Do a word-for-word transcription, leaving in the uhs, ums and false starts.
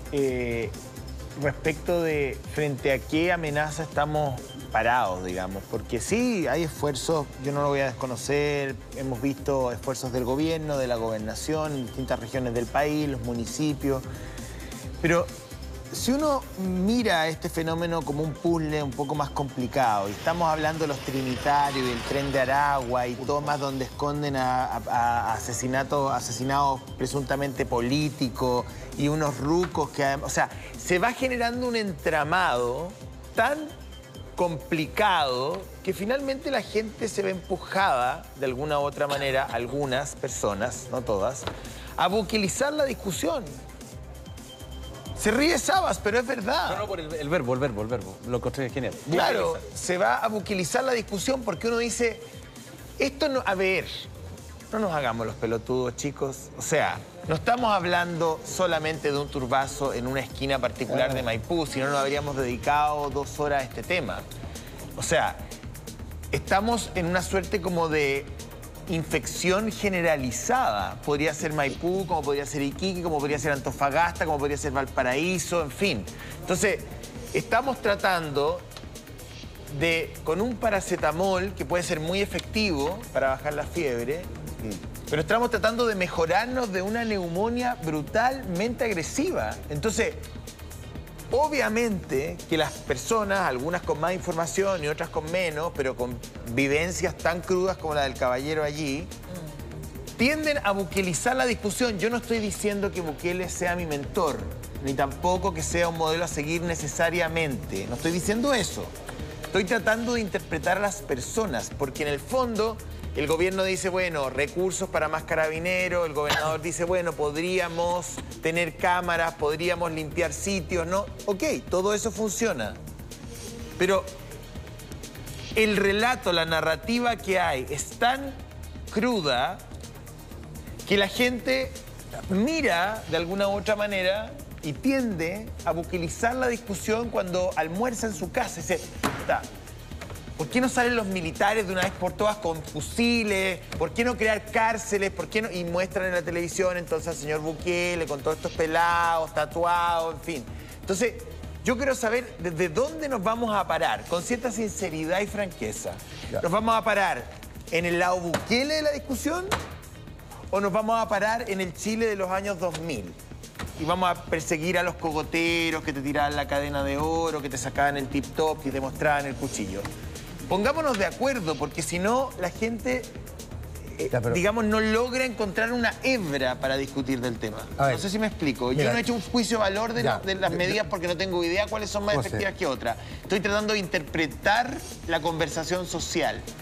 eh, respecto de frente a qué amenaza estamos parados, digamos. Porque sí, hay esfuerzos, yo no lo voy a desconocer, hemos visto esfuerzos del gobierno, de la gobernación, en distintas regiones del país, los municipios. Pero si uno mira este fenómeno como un puzzle un poco más complicado, y estamos hablando de los trinitarios y el tren de Aragua y tomas donde esconden a, a, a asesinatos, asesinados presuntamente políticos y unos rucos que... O sea, se va generando un entramado tan complicado que finalmente la gente se ve empujada, de alguna u otra manera, algunas personas, no todas, a buquilizar la discusión. Se ríe Sabas, pero es verdad. No, no, por el, el verbo, el verbo, el verbo. Lo encontré genial. Claro, se va a buquilizar la discusión porque uno dice, esto no... A ver, no nos hagamos los pelotudos, chicos. O sea, no estamos hablando solamente de un turbazo en una esquina particular de Maipú, si no nos habríamos dedicado dos horas a este tema. O sea, estamos en una suerte como de infección generalizada. Podría ser Maipú, como podría ser Iquique, como podría ser Antofagasta, como podría ser Valparaíso, en fin. Entonces, estamos tratando de, con un paracetamol que puede ser muy efectivo para bajar la fiebre, pero estamos tratando de mejorarnos de una neumonía brutalmente agresiva. Entonces, obviamente que las personas, algunas con más información y otras con menos, pero con vivencias tan crudas como la del caballero allí, tienden a buquelizar la discusión. Yo no estoy diciendo que Bukele sea mi mentor, ni tampoco que sea un modelo a seguir necesariamente. No estoy diciendo eso. Estoy tratando de interpretar a las personas, porque en el fondo el gobierno dice, bueno, recursos para más carabineros, el gobernador dice, bueno, podríamos tener cámaras, podríamos limpiar sitios, ¿no? Ok, todo eso funciona. Pero el relato, la narrativa que hay es tan cruda que la gente mira de alguna u otra manera y tiende a buquilizar la discusión cuando almuerza en su casa y dice, está, ¿por qué no salen los militares de una vez por todas con fusiles? ¿Por qué no crear cárceles? ¿Por qué no? Y muestran en la televisión entonces al señor Bukele con todos estos pelados, tatuados, en fin. Entonces, yo quiero saber desde dónde nos vamos a parar, con cierta sinceridad y franqueza. Ya. ¿Nos vamos a parar en el lado Bukele de la discusión o nos vamos a parar en el Chile de los años dos mil? Y vamos a perseguir a los cogoteros que te tiraban la cadena de oro, que te sacaban el tip-top, que te mostraban el cuchillo. Pongámonos de acuerdo, porque si no, la gente, eh, ya, pero... digamos, no logra encontrar una hebra para discutir del tema. No sé si me explico. Mira, yo no he hecho un juicio de valor de, ya, de las yo, medidas porque no tengo idea cuáles son más José. efectivas que otras. Estoy tratando de interpretar la conversación social.